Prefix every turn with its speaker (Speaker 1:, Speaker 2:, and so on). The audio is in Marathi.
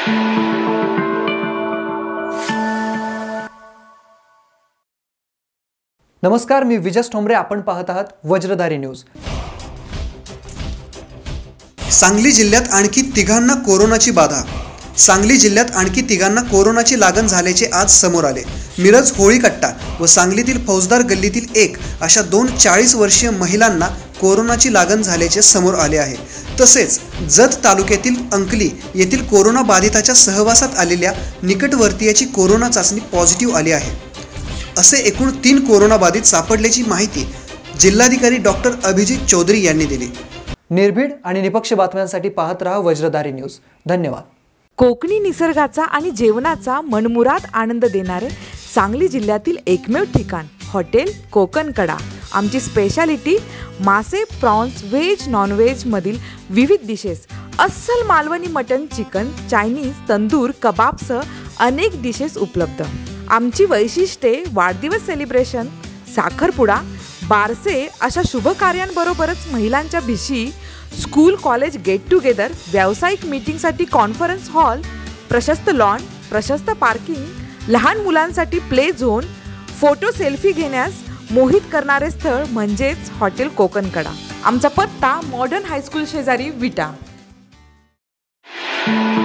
Speaker 1: नमस्कार, मी विजस ठोंबरे. आपण पाहत आहात वज्रधारी न्यूज.
Speaker 2: सांगली जिल्ह्यात आणखी तिघांना कोरोनाची बाधा. सांगली जिल्ह्यात आणखी तिघांना कोरोनाची लागण झाल्याचे आज समोर आले. मिरज होळीकट्टा व सांगलीतील फौजदार गल्लीतील एक अशा 2 40 वर्षीय महिलांना कोरोनाची लागण झाल्याचे समोर आले आहे. तसेच जत तालुक्यातील अंकली येथील कोरोना बाधिताच्या सहवासात आलेल्या निकटवर्तीयाची कोरोना चाचणी पॉझिटिव्ह आली आहे. असे एकूण 3 कोरोना बाधित सापडल्याची माहिती जिल्हाधिकारी डॉक्टर अभिजित चौधरी यांनी दिली.
Speaker 1: निर्भीड आणि निपक्ष बातम्यांसाठी पाहत रहा वज्रधारी न्यूज. धन्यवाद.
Speaker 3: कोकणी निसर्गाचा आणि जेवणाचा मनमुराद आनंद देणारे सांगली जिल्ह्यातील एकमेव ठिकाण हॉटेल कोकणकडा. आमची स्पेशालिटी मासे, प्रॉन्स, व्हेज, नॉनव्हेज मधील विविध डिशेस, अस्सल Malvani mutton, chicken, Chinese, tandoor, कबाबसह अनेक डिशेस उपलब्ध. आमची वैशिष्ट्ये वाढदिवस सेलिब्रेशन, साखरपुडा, बारसे अशा शुभ कार्यांबरोबरच महिलांच्या भिशी, स्कूल कॉलेज गेट टुगेदर, व्यावसायिक मीटिंगसाठी कॉन्फरन्स हॉल, प्रशस्त लॉन, प्रशस्त पार्किंग, लहान मुलांसाठी प्ले झोन, फोटो सेल्फी घेण्यास मोहित करणारे स्थळ म्हणजेच हॉटेल कोकणकडा. आमचा पत्ता मॉडर्न हायस्कूल शेजारी विटा.